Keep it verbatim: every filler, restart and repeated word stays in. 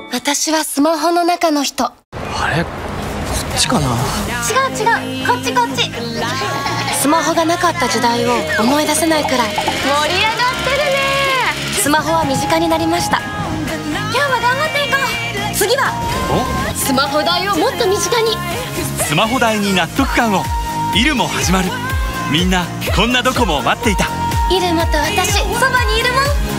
私はスマホの中の人。 あれ、こっちかな。 違う違う、こっちこっち。スマホがなかった時代を思い出せないくらい盛り上がってるね。スマホは身近になりました。今日は頑張っていこう。次はスマホ代をもっと身近に。 スマホ代に納得感を。イルも始まる。みんなこんなドコモを待っていた。 イルモと私、そばにいるもん。